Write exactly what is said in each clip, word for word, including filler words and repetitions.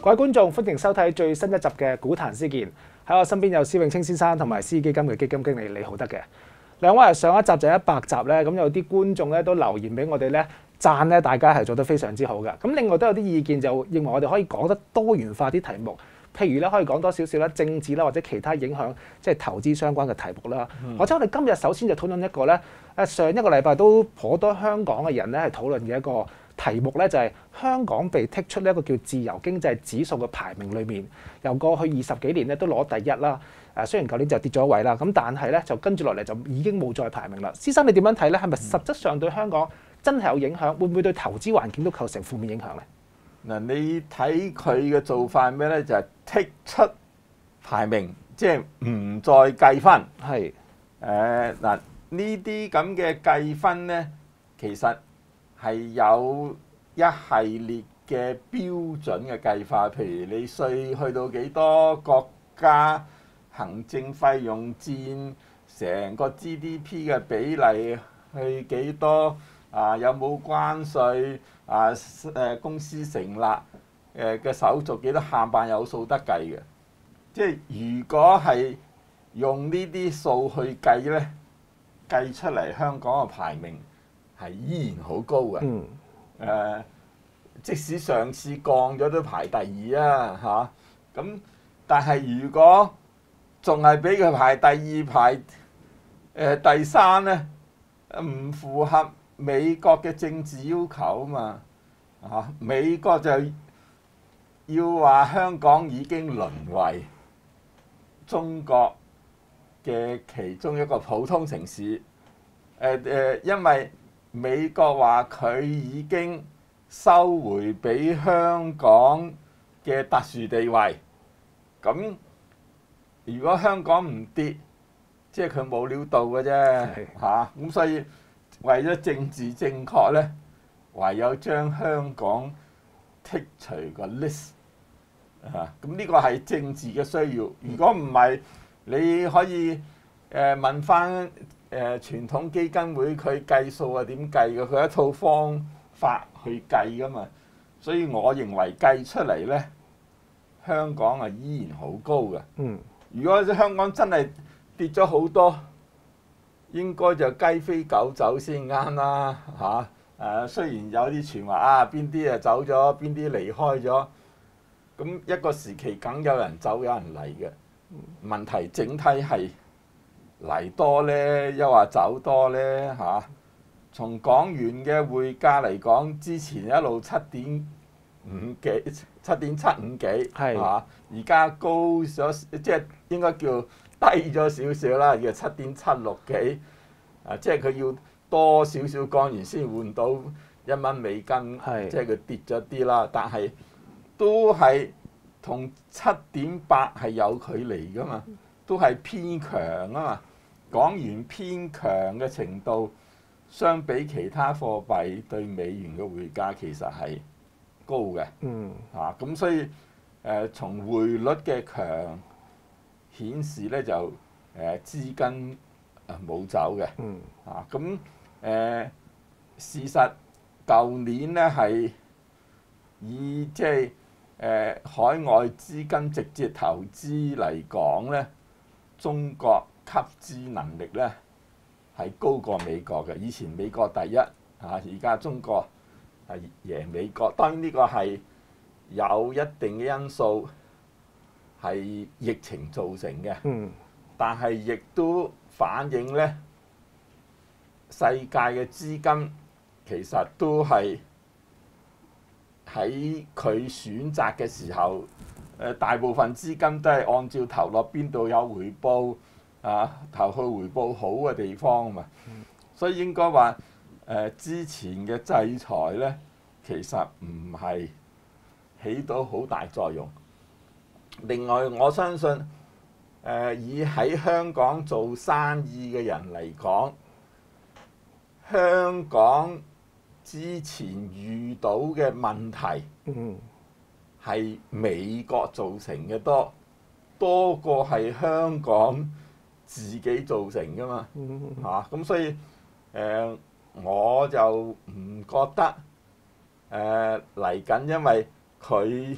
各位觀眾，歡迎收睇最新一集嘅股壇思健。喺我身邊有施永青先生同埋思基金嘅基金經理李浩德嘅兩位。上一集就一百集咧，咁有啲觀眾咧都留言俾我哋咧，讚咧大家係做得非常之好嘅。咁另外都有啲意見就認為我哋可以講得多元化啲題目，譬如咧可以講多少少啦政治啦或者其他影響即係投資相關嘅題目啦。嗯、或者我哋今日首先就討論一個咧，誒上一個禮拜都頗多香港嘅人咧係討論嘅一個題目咧，就係香港被剔出呢一個叫自由經濟指數嘅排名裏面，由過去二十幾年咧都攞第一啦。誒雖然舊年就跌咗一位啦，咁但係咧就跟住落嚟就已經冇再排名啦。施生你點樣睇咧？係咪實質上對香港真係有影響？會唔會對投資環境都構成負面影響咧？ 嗱，你睇佢嘅做法咩咧？就係、是、剔出排名，即係唔再計分。 係誒嗱，呢啲咁嘅計分咧，其實係有一系列嘅標準嘅計法，譬如你稅去到幾多，國家行政費用佔成個 G D P 嘅比例去幾多啊？有冇關稅啊？誒公司成立誒嘅手續幾多，冚唪唥有數得計嘅。即係如果係用呢啲數去計咧，計出嚟香港嘅排名係依然好高嘅。 嗯。 誒、呃，即使上次降咗都排第二啊，嚇。咁但係如果仲係俾佢排第二排誒、呃、第三咧，唔符合美國嘅政治要求啊嘛，嚇、啊、美國就要話香港已經淪為中國嘅其中一個普通城市，誒、呃、誒、呃，因為美國話佢已經收回俾香港嘅特殊地位，咁如果香港唔跌，即係佢冇料到嘅啫嚇，咁、啊、所以為咗政治正確咧，唯有將香港剔除個 list 啊，咁呢個係政治嘅需要。如果唔係，你可以誒、呃、問翻誒、呃、傳統基金會佢計數係點計嘅，佢一套方法去計噶嘛。所以我認為計出嚟咧，香港係依然好高嘅。 嗯。 如果香港真係跌咗好多，應該就雞飛狗走先啱啦嚇。誒、啊、雖然有啲傳話啊，邊啲啊走咗，邊啲離開咗，咁一個時期梗有人走，有人嚟嘅。問題整體係嚟多呢，又話走多呢嚇、啊。從港元嘅匯價嚟講，之前一路七點五幾、七點七五幾嚇，而家高咗，即係應該叫低咗少少啦，叫七點七六幾。啊，即係佢要多少少港元先換到一蚊美金，即係佢跌咗啲啦。但係都係同七點八係有距離噶嘛，都係偏強啊嘛。港元偏強嘅程度，相比其他貨幣對美元嘅匯價其實係高嘅。嗯。啊，咁所以誒、呃，從匯率嘅強顯示咧，就誒、呃、資金誒冇走嘅。嗯。啊，咁誒、呃、事實舊年咧係以即係誒海外資金直接投資嚟講咧，中國吸資能力咧係高過美國嘅。以前美國第一，嚇，而家中國係贏美國。當然呢個係有一定嘅因素係疫情造成嘅，嗯，但係亦都反映咧世界嘅資金其實都係喺佢選擇嘅時候，誒大部分資金都係按照投落邊度有回報啊，投去回報好嘅地方啊嘛，所以應該話誒之前嘅制裁咧，其實唔係起到好大作用。另外，我相信誒、呃、以喺香港做生意嘅人嚟講，香港之前遇到嘅問題係美國造成嘅多，多過係香港自己造成噶嘛嚇。咁、啊、所以誒、呃、我就唔覺得誒嚟緊，呃、因為佢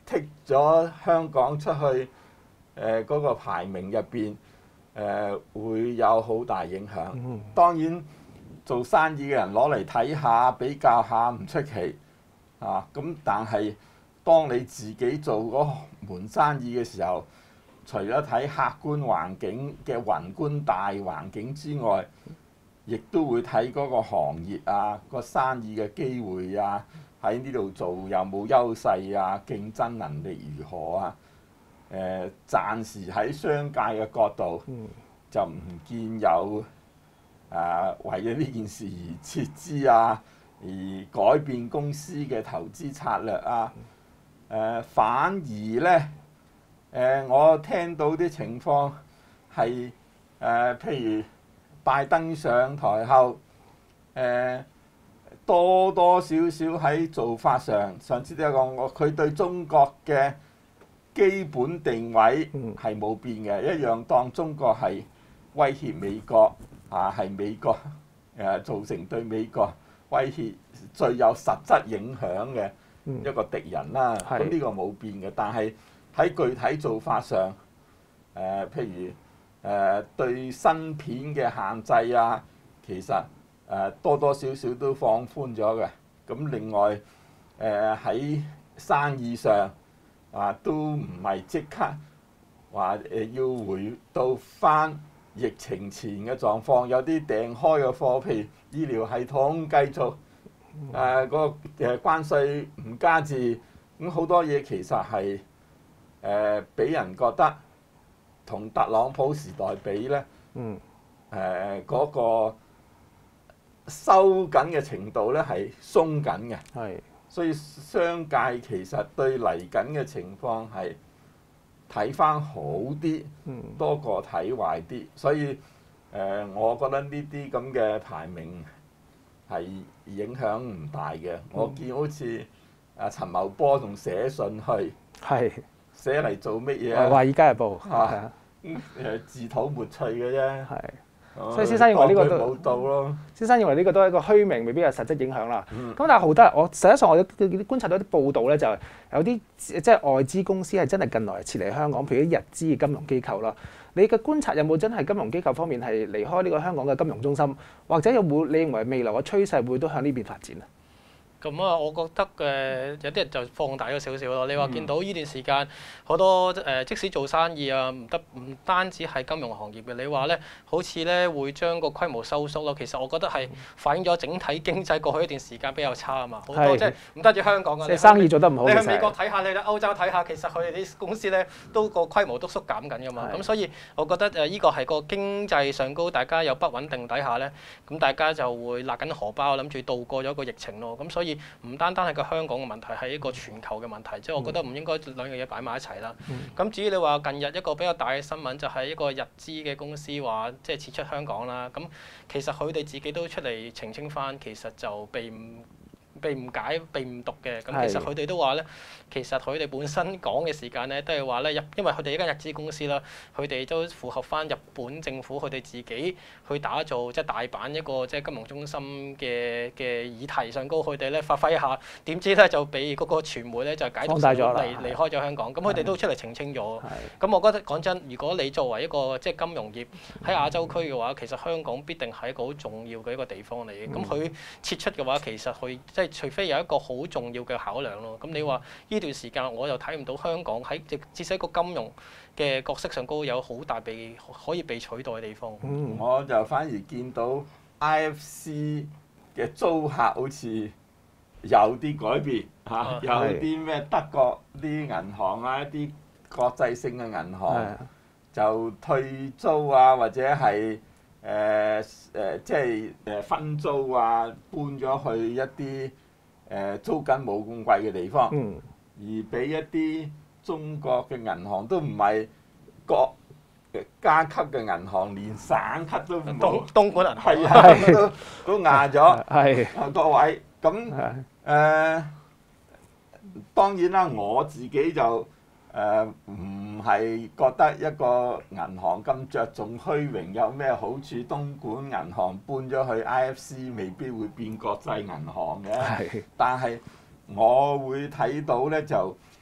剔咗香港出去誒嗰個排名入邊誒會有好大影響。 嗯當然做生意嘅人攞嚟睇下比較下唔出奇啊，咁但係當你自己做嗰門生意嘅時候，除咗睇客觀環境嘅宏觀大環境之外，亦都會睇嗰個行業啊、個生意嘅機會啊，喺呢度做有冇優勢啊、競爭能力如何啊？誒、呃，暫時喺商界嘅角度就唔見有啊，為咗呢件事而撤資啊，而改變公司嘅投資策略啊。誒、呃，反而呢，誒、呃，我聽到啲情況係誒、呃，譬如拜登上台後，誒、呃、多多少少喺做法上，上次都有講過，佢對中國嘅基本定位係冇變嘅，一樣當中國係威脅美國啊，係美國誒、啊、造成對美國威脅最有實質影響嘅一個敵人啦。咁呢、嗯、個冇變嘅，但係喺具體做法上，誒、呃、譬如誒、呃、對芯片嘅限制啊，其實誒、呃、多多少少都放寬咗嘅。咁另外誒喺、呃、生意上啊，都唔係即刻話誒要回到翻疫情前嘅狀況，有啲訂開嘅貨，譬如醫療系統繼續誒嗰個誒關稅唔加至，咁好多嘢其實係誒俾人覺得同特朗普時代比咧，嗯誒嗰個收緊嘅程度咧係鬆緊嘅，係，所以商界其實對嚟緊嘅情況係睇翻好啲，多過睇壞啲，所以誒、呃，我覺得呢啲咁嘅排名係影響唔大嘅。嗯、我見好似阿陳茂波仲寫信去，係寫嚟做乜嘢啊？《華爾街日報》啊，誒自討沒趣嘅啫。係。所以先生認為呢個都冇到咯。先生認為呢個都係一個虛名，未必有實質影響啦。咁、嗯、但係好多，我實際上我啲觀察到啲報道咧，就係有啲即係外資公司係真係近來撤離香港，譬如啲日資嘅金融機構啦。你嘅觀察有冇真係金融機構方面係離開呢個香港嘅金融中心，或者有冇你認為未來嘅趨勢會都向呢邊發展啊？ 咁啊，我覺得誒、呃、有啲人就放大咗少少咯。你話見到呢段時間好多誒、呃，即使做生意啊，唔得唔單止係金融行業嘅，你話咧好似咧會將個規模收縮咯。其實我覺得係反映咗整體經濟過去一段時間比較差啊嘛。好多是即係唔單止香港嘅，即係生意做得唔好。 你去美國睇下，你去歐洲睇下，其實佢哋啲公司咧都個規模都縮減緊㗎嘛。咁是所以我覺得誒依個係個經濟上高，大家有不穩定底下咧，咁大家就會勒緊荷包，諗住度過咗個疫情咯。咁所以唔單單係個香港嘅問題，係一個全球嘅問題，即係我覺得唔應該兩樣嘢擺埋一齊啦。咁、嗯、至於你話近日一個比較大嘅新聞，就係一個日資嘅公司話即係撤出香港啦。咁其實佢哋自己都出嚟澄清翻，其實就被唔被誤解、被誤讀嘅。咁其實佢哋都話咧，其實佢哋本身講嘅時間咧，都係話咧，因為佢哋一間日資公司啦，佢哋都符合翻日本政府佢哋自己去打造即係大阪一個即係金融中心嘅嘅議題上高，佢哋咧發揮一下，點知咧就俾嗰個傳媒咧就解讀咗離離開咗香港。咁佢哋都出嚟澄清咗。咁我覺得講真，如果你作為一個即係金融業喺亞洲區嘅話，其實香港必定係一個好重要嘅一個地方嚟嘅。咁佢撤出嘅話，其實佢即係除非有一個好重要嘅考量咯。咁你話呢段時間我又睇唔到香港喺至少一個金融嘅角色上高有好大被可以被取代嘅地方。 嗯，我就反而見到 I F C 嘅租客好似有啲改變嚇，啊、有啲咩德國啲銀行啊，一啲國際性嘅銀行的就退租啊，或者係誒誒即係誒分租啊，搬咗去一啲誒、呃、租金冇咁貴嘅地方。嗯，而俾一啲中國嘅銀行都唔係國家級嘅銀行，連省級都唔東東莞銀行係啊，都都壓咗。係啊， 各位咁誒、呃，當然啦，我自己就誒唔係覺得一個銀行咁着重虛榮有咩好處。東莞銀行搬咗去 I F C 未必會變國際銀行嘅，係但係我會睇到咧就誒、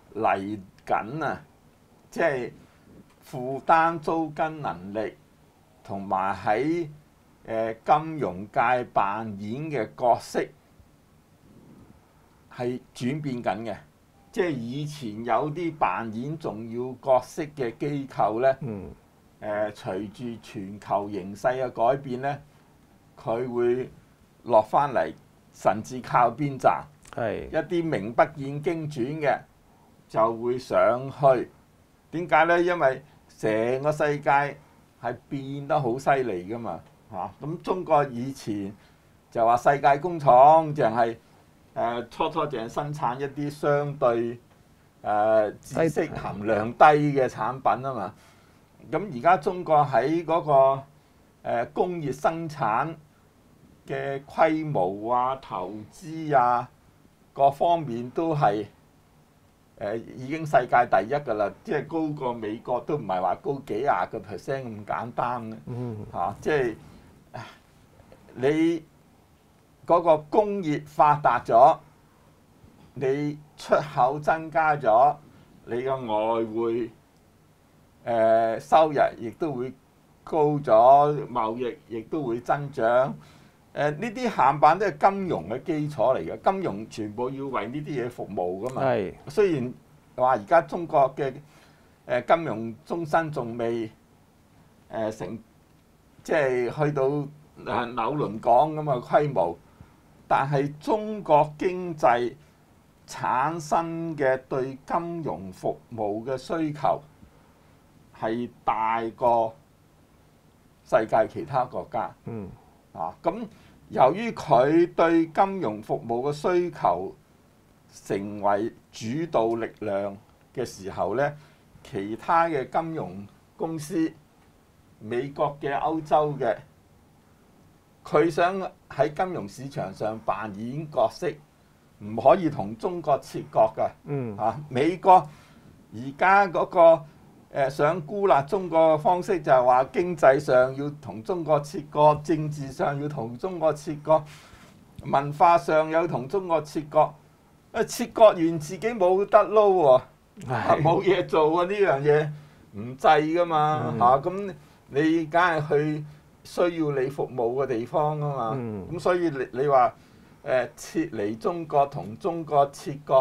嚟緊啊，即係負擔租金能力同埋喺誒金融界扮演嘅角色係轉變緊嘅。即係以前有啲扮演重要角色嘅機構咧，誒、 嗯呃、隨住全球形勢嘅改變咧，佢會落翻嚟，甚至靠邊站。 係一啲名不見經傳嘅就會上去。點解咧？因為成個世界係變得好犀利噶嘛嚇。咁、中國以前就話世界工廠淨係誒初初淨係生產一啲相對誒、呃、知識含量低嘅產品啊嘛。咁而家中國喺嗰、個、呃、工業生產嘅規模啊、投資啊各方面都係誒、呃、已經世界第一㗎啦，即係高過美國都唔係話高幾廿個 percent 咁簡單嘅。 嗯嚇、啊，即係你嗰個工業發達咗，你出口增加咗，你嘅外匯誒、呃、收入亦都會高咗，貿易亦都會增長。誒呢啲鹹板都係金融嘅基礎嚟嘅，金融全部要為呢啲嘢服務噶嘛。 係雖然話而家中國嘅誒金融中心仲未誒成，即係去到誒紐倫港咁嘅規模，但係中國經濟產生嘅對金融服務嘅需求係大過世界其他國家。 嗯啊，咁由於佢對金融服務嘅需求成為主導力量嘅時候咧，其他嘅金融公司，美國嘅、歐洲嘅，佢想喺金融市場上扮演角色，唔可以同中國切割㗎。 嗯啊，美國而家嗰個誒想孤立中國嘅方式就係話經濟上要同中國切割，政治上要同中國切割，文化上有同中國切割。啊，切割完自己冇得撈喎，冇嘢做啊！呢樣嘢唔制噶嘛嚇，咁、嗯啊、你梗係去需要你服務嘅地方啊嘛。咁、嗯、所以你你話誒撤離中國同中國切割，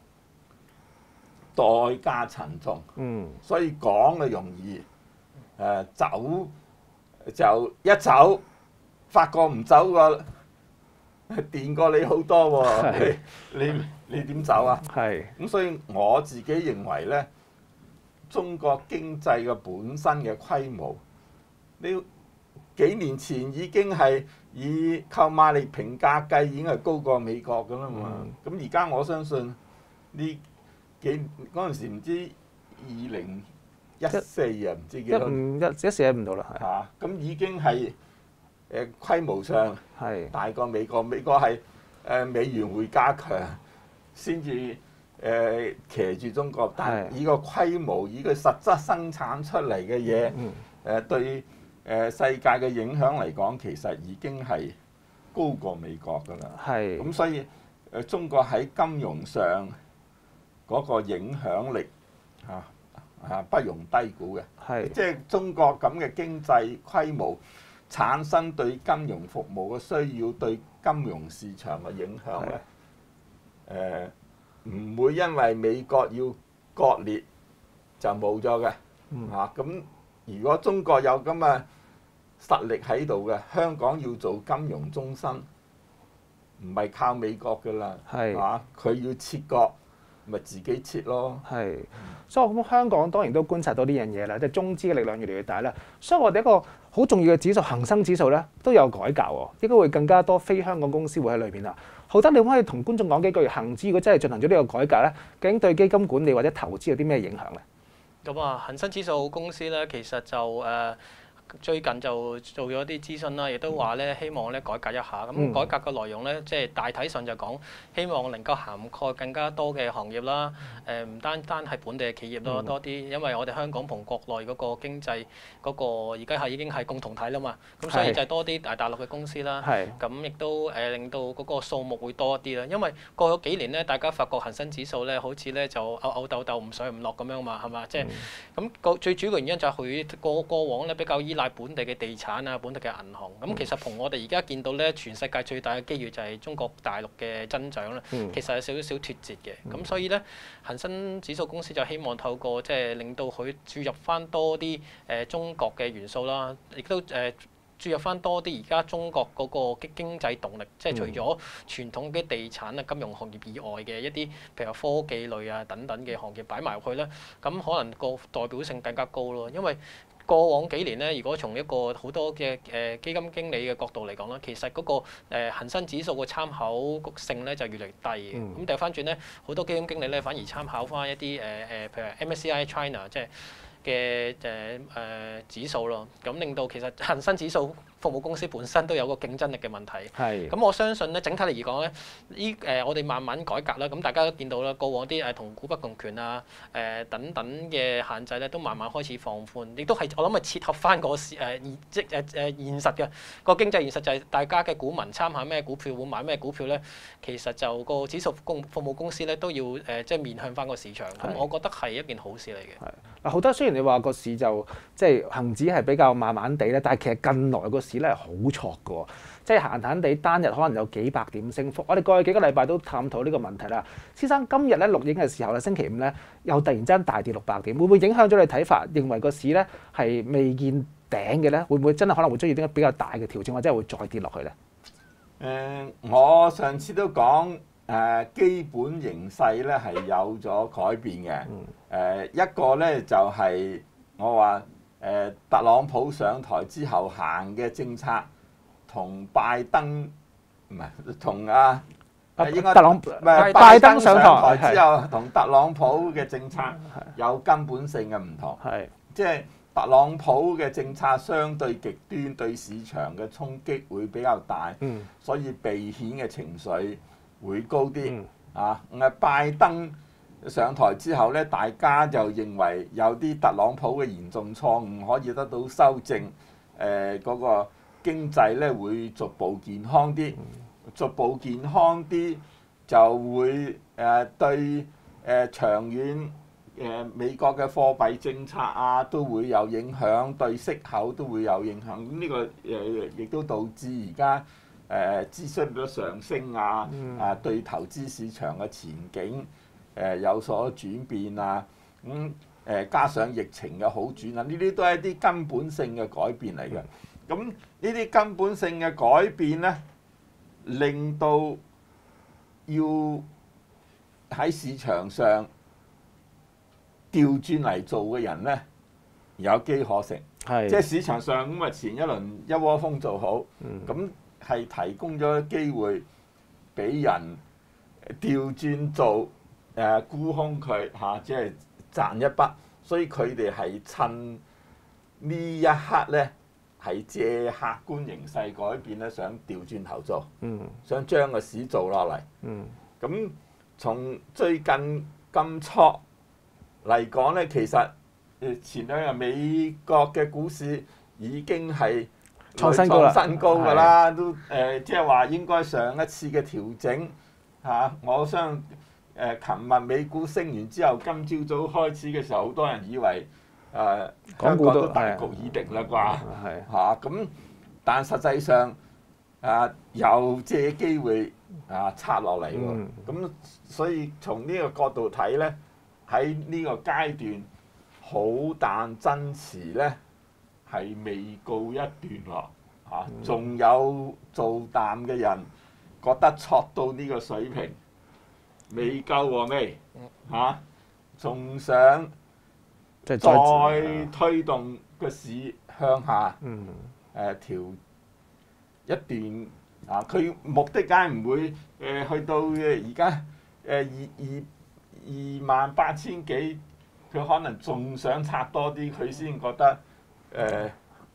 代價沉重， 嗯， 所以講嘅容易，誒、呃、走就一走，發覺唔走個掂過你好多喎， 是你你你點走啊？ 係， 咁所以我自己認為咧，中國經濟嘅本身嘅規模，你幾年前已經係以購買力評價計已經係高過美國㗎啦嘛，咁而家我相信呢。幾嗰陣時唔知二零一四啊，唔知幾多一五一一四一五到啦，係嚇，咁已經係誒規模上係大過美國，美國係誒美元匯價強先至誒騎住中國，但係以個規模，以個實質生產出嚟嘅嘢誒對誒世界嘅影響嚟講，其實已經係高過美國㗎啦。係咁，所以誒中國喺金融上嗰個影響力嚇啊不容低估嘅，係即係中國咁嘅經濟規模產生對金融服務嘅需要，對金融市場嘅影響咧，誒唔會因為美國要割裂就冇咗嘅嚇。咁如果中國有咁嘅實力喺度嘅，香港要做金融中心，唔係靠美國噶啦，係嘛？佢要切割，咪自己切咯。係，所以我諗香港當然都觀察到呢樣嘢啦，即係中資嘅力量越嚟越大啦。所以我哋一個好重要嘅指數恒生指數咧都有改革喎，應該會更加多非香港公司會喺裏邊啦。浩德，你可以同觀眾講幾句，恒指如果真係進行咗呢個改革咧，究竟對基金管理或者投資有啲咩影響咧？ 咁啊，恒生指數公司咧其實就誒。呃最近就做咗啲諮詢啦，亦都話咧希望咧改革一下。咁、 嗯改革嘅內容咧，即係大體上就講希望能夠涵蓋更加多嘅行業啦。誒唔單單係本地嘅企業咯， 嗯多啲，因為我哋香港同國內嗰個經濟嗰個而家係已經係共同體啦嘛。咁所以就係多啲大大陸嘅公司啦。 係咁亦都誒令到嗰個數目會多啲啦。因為過咗幾年咧，大家發覺恒生指數咧好似咧就吽吽豆豆唔上唔落咁樣嘛，係嘛？即係咁個最主要嘅原因就係佢過過往咧比較依賴本地嘅地產啊、本地嘅銀行。咁其實同我哋而家見到咧，全世界最大嘅機遇就係中國大陸嘅增長啦。 嗯其實有少少脱節嘅。咁所以咧，恒生指數公司就希望透過即係令到佢注入翻多啲誒中國嘅元素啦，亦都誒。注入翻多啲而家中國嗰個經經濟動力，即係除咗傳統嘅地產啊、金融行業以外嘅一啲，譬如話科技類啊等等嘅行業擺埋入去咧，咁可能個代表性更加高咯。因為過往幾年咧，如果從一個好多嘅誒基金經理嘅角度嚟講啦，其實嗰個誒恆生指數嘅參考性咧就越嚟越低嘅。咁掉翻轉咧，好多基金經理咧反而參考翻一啲誒誒，譬如 M S C I China 即係嘅誒誒指數咯，咁令到其實恒生指數服務公司本身都有個競爭力嘅問題。 係。 咁我相信咧，整體嚟講咧，依誒、呃、我哋慢慢改革啦，咁大家都見到啦，過往啲誒同股不同權啊、誒、呃、等等嘅限制咧，都慢慢開始放寬，亦都係我諗係切合翻個市誒現即誒誒現實嘅個經濟現實，就係大家嘅股民參考咩股票會買咩股票咧，其實就個指數公服務公司咧都要誒、呃、即係面向翻個市場，咁我覺得係一件好事嚟嘅。 係嗱，好多雖然你話個市就即係恆指係比較慢慢地咧，但係其實近來個市咧係好挫嘅喎，即係閒閒地單日可能有幾百點升幅。我哋過去幾個禮拜都探討呢個問題啦。先生今日咧錄影嘅時候咧，星期五咧又突然之間大跌六百點，會唔會影響咗你睇法？認為個市咧係未見頂嘅咧，會唔會真係可能會出現啲比較大嘅調整，或者係會再跌落去咧？ 誒、呃，我上次都講誒、呃，基本形勢咧係有咗改變嘅。誒、呃，一個咧就係、是、我話誒、呃，特朗普上台之後行嘅政策，同拜登唔係同啊， 啊應該特朗唔係拜登上台之後，同特朗普嘅政策有根本性嘅唔同。 係即係特朗普嘅政策相對極端，對市場嘅衝擊會比較大， 嗯所以避險嘅情緒會高啲。 嗯啊，咁啊拜登上台之後咧，大家就認為有啲特朗普嘅嚴重錯誤可以得到修正，誒、呃、嗰、那個經濟咧會逐步健康啲，逐步健康啲就會誒、呃、對誒、呃、長遠誒、呃、美國嘅貨幣政策啊都會有影響，對息口都會有影響。咁呢、這個誒亦、呃、都導致而家誒孳息率上升啊，啊對投資市場嘅前景誒、呃、有所轉變啊，咁、嗯、誒、呃、加上疫情嘅好轉啊，呢啲都係一啲根本性嘅改變嚟嘅。咁呢啲根本性嘅改變咧，令到要喺市場上調轉嚟做嘅人咧有機可乘。 係即係市場上咁啊，前一輪一窩蜂做好，咁、 嗯。 係提供咗機會俾人調轉做誒沽空佢嚇，即係賺一筆。所以佢哋係趁呢一刻咧，係借客觀形勢改變咧，想調轉頭做， 嗯、 想將個市做落嚟。咁、嗯、從最近咁挫嚟講咧，其實誒前兩日美國嘅股市已經係創新高啦， 新高㗎啦，都誒即係話應該上一次嘅調整嚇、啊，我相信誒琴日美股升完之後，今朝早開始嘅時候，好多人以為誒、呃、香港都大局已定啦啩嚇，咁、啊、但實際上啊又借機會啊插落嚟喎，咁、嗯、所以從呢個角度睇咧，喺呢個階段好但真詞咧。係未告一段落嚇，仲、啊、有做淡嘅人覺得挫到呢個水平未夠喎未嚇，仲、啊、想再推動個市向下誒、 嗯呃、調一段啊！佢目的梗係唔會誒、呃、去到而家誒二二二萬八千幾，佢可能仲想拆多啲，佢先覺得。誒、呃、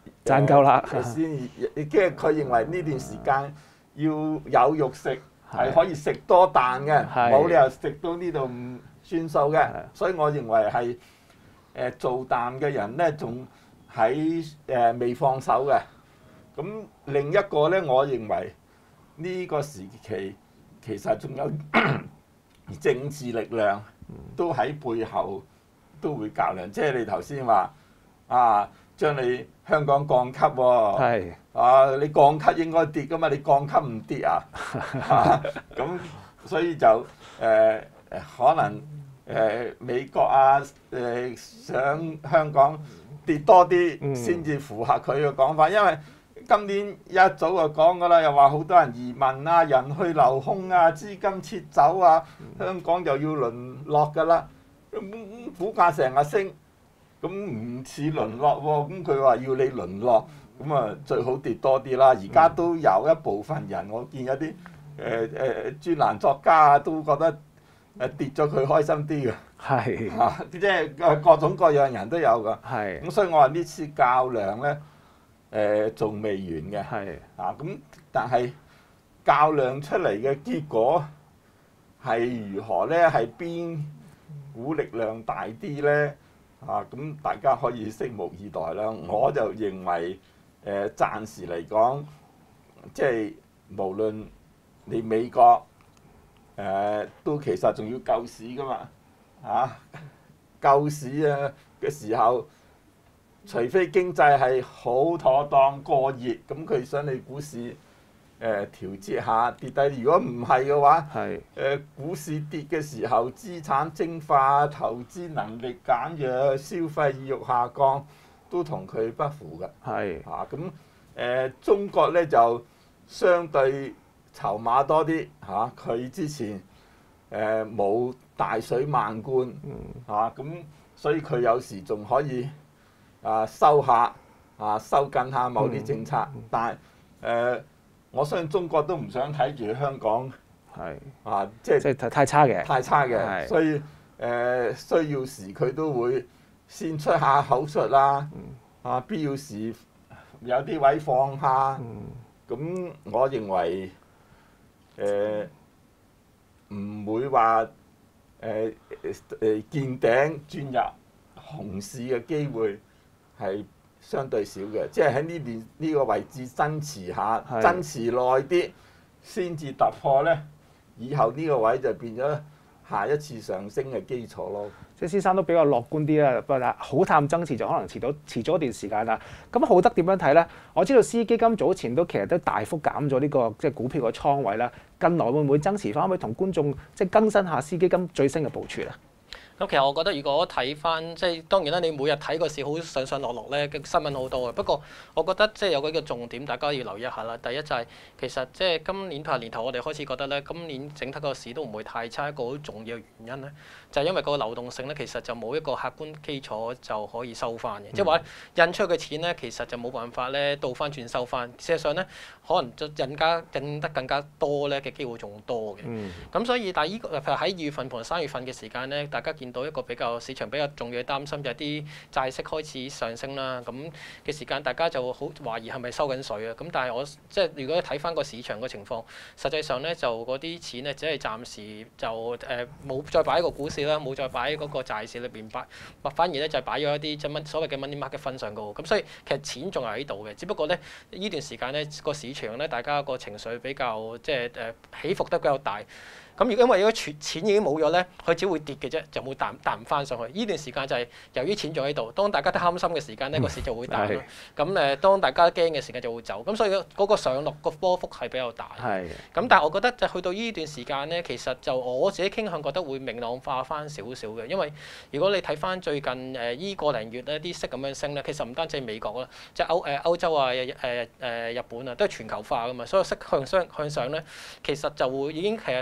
賺夠啦誒先，即係佢認為呢段時間要有肉食係可以食多啖嘅， 係冇理由食到呢度唔算數嘅係。 所以我認為係誒做淡嘅人咧，仲喺誒未放手嘅。咁另一個咧，我認為呢個時期其實仲有政治力量都喺背後都會較量，即係你頭先話啊，將你香港降級喎、哦， 係啊你降級應該跌噶嘛，你降級唔跌啊，咁、啊、所以就誒誒、呃、可能誒、呃、美國啊誒、呃、想香港跌多啲先至符合佢嘅講法，因為今年一早就講噶啦，又話好多人移民啊，人去樓空啊，資金撤走啊，香港就要淪落噶啦。咁股價成日升，咁唔似淪落喎。咁佢話要你淪落，咁啊最好跌多啲啦。而家都有一部分人，我見有啲誒誒專欄作家啊，都覺得誒跌咗佢開心啲嘅。 係嚇、啊，即係各種各樣人都有㗎。 係咁所以我話呢次較量咧。誒仲未完嘅， 係啊咁，但係較量出嚟嘅結果係如何咧？係邊股力量大啲咧？啊咁，大家可以拭目以待啦。我就認為誒、呃、暫時嚟講，即係無論你美國誒、呃、都其實仲要救市噶嘛，啊救市啊嘅時候。除非經濟係好妥當過熱，咁佢想你股市誒、呃、調節下跌低。如果唔係嘅話，誒、呃、股市跌嘅時候，資產蒸發、投資能力減弱、消費意欲下降，都同佢不符嘅。 係啊，咁誒、呃、中國咧就相對籌碼多啲嚇，佢、啊、之前誒冇、呃、大水漫灌嚇，咁、啊、所以佢有時仲可以。啊收下啊收緊下某啲政策，嗯、但係誒、呃、我相信中國都唔想睇住香港係啊，即係即係太差嘅， 太差嘅，所以誒、呃、需要時佢都會先出下口術啦，嗯、啊必要時有啲位放下，咁、嗯、我認為誒唔、呃、會話誒誒見頂轉入熊市嘅機會。係相對少嘅，即係喺呢邊呢個位置增持下， 是增持耐啲先至突破咧。以後呢個位就變咗下一次上升嘅基礎咯。 即係先生都比較樂觀啲啦，不過好淡增持就可能遲到遲咗一段時間啦。咁浩德點樣睇咧？我知道 C 基金早前都其實都大幅減咗呢個即係股票嘅倉位啦。近來會唔會增持翻？可唔可以同觀眾即係更新下 C 基金最新嘅部署啊？ 咁其實我覺得，如果睇翻即係當然啦，你每日睇個市好上上落落咧，嘅新聞好多嘅。不過我覺得即係有幾個重點，大家要留意一下啦。第一就係、是、其實即係今年拍年頭，我哋開始覺得咧，今年整體個市都唔會太差。一個好重要嘅原因咧，就係、是、因為個流動性咧，其實就冇一個客觀基礎就可以收翻嘅。嗯、即係話印出去嘅錢咧，其實就冇辦法咧倒翻轉收翻。事實上咧，可能就印加印得更加多咧嘅機會仲多嘅。咁、嗯、所以但係依個譬如喺二月份同三月份嘅時間咧，大家見到一個比較市場比較重要嘅擔心就係啲債息開始上升啦，咁嘅時間大家就好懷疑係咪收緊水啊？咁但係我即係如果睇翻個市場嘅情況，實際上咧就嗰啲錢咧只係暫時就誒冇、呃、再擺喺個股市啦，冇再擺喺嗰個債市裏邊擺，反而咧就係擺咗一啲即係所謂嘅 money market fund上高。咁所以其實錢仲係喺度嘅，只不過咧呢段時間咧個市場咧大家個情緒比較即係誒起伏得比較大。咁如果因為如果錢錢已經冇咗咧，佢只會跌嘅啫，就冇彈彈唔翻上去。呢段時間就係由於錢仲喺度，當大家都貪心嘅時間咧，個市就會彈咯。咁誒，當大家驚嘅時間就會走。咁所以嗰個上落個波幅係比較大。係。咁但係我覺得就去到呢段時間咧，其實就我自己傾向覺得會明朗化翻少少嘅，因為如果你睇翻最近誒依個零月咧啲息咁樣升咧，其實唔單止係美國啦，即係歐誒歐洲啊誒誒日本啊，都係全球化噶嘛，所以息向上向上咧，其實就會已經其實對。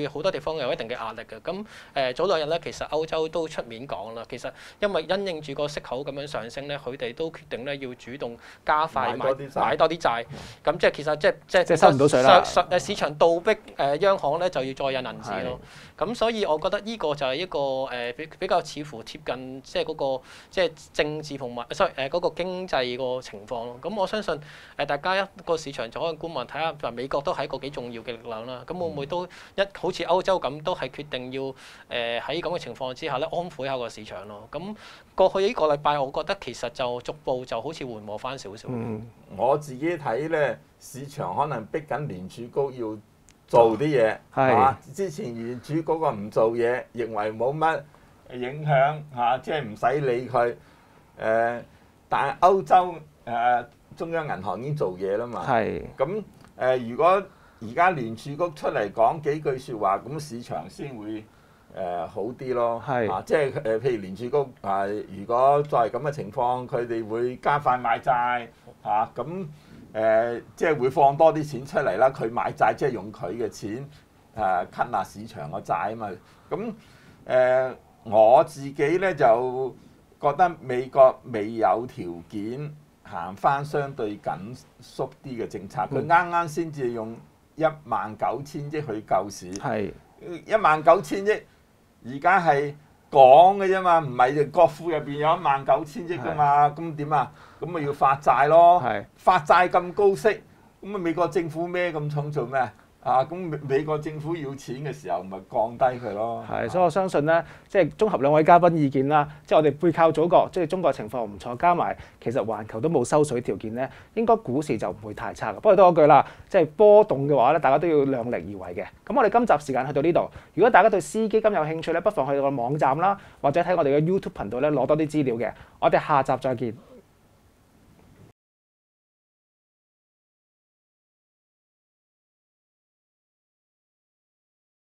對好多地方有一定嘅壓力嘅。咁誒、呃、早兩日咧，其實歐洲都出面講啦，其實因為因應住個息口咁樣上升咧，佢哋都決定咧要主動加快買買多啲債。咁即係其實即係即係即係收唔到水啦。 誒市場倒逼誒央行咧就要再印銀紙咯。咁所以我覺得呢個就係一個誒比比較似乎貼近即係嗰個即係政治同埋，sorry 誒嗰個經濟個情況咯。咁我相信誒大家一個市場就可以觀望睇下，就美國都係一個幾重要嘅力量啦。咁會唔會都一好似歐洲咁，都係決定要誒喺咁嘅情況之下咧安撫下個市場咯。咁過去呢個禮拜，我覺得其實就逐步就好似緩和翻少少。 嗯，我自己睇咧，市場可能逼緊聯儲局要做啲嘢，係嘛？之前聯儲局個唔做嘢，認為冇乜影響嚇，即係唔使理佢。誒、呃，但係歐洲誒、呃、中央銀行已經做嘢啦嘛。係。咁誒、呃，如果而家聯儲局出嚟講幾句説話，咁市場先會誒、呃、好啲咯。係。啊，即係誒，譬如聯儲局啊，如果再係咁嘅情況，佢哋會加快買債嚇，咁、啊。誒、呃，即係會放多啲錢出嚟啦。佢買債即係用佢嘅錢誒吸納市場個債啊嘛。咁誒、呃，我自己咧就覺得美國未有條件行翻相對緊縮啲嘅政策。佢啱啱先至用一萬九千億去救市，係一萬九千億，而家係講嘅啫嘛，唔係國庫入邊有一萬九千億噶嘛。咁點啊？咁咪要發債咯，發債咁高息，咁啊美國政府孭咁重做咩啊？咁美美國政府要錢嘅時候，咪降低佢咯。係，所以我相信咧，即係綜合兩位嘉賓意見啦，即係我哋背靠祖國，即係中國情況唔錯，加埋其實環球都冇收水條件咧，應該股市就唔會太差嘅。不過都嗰句啦，即係波動嘅話咧，大家都要量力而為嘅。咁我哋今集時間去到呢度，如果大家對 C 基金有興趣咧，不妨去到個網站啦，或者睇我哋嘅 YouTube 頻道咧攞多啲資料嘅。我哋下集再見。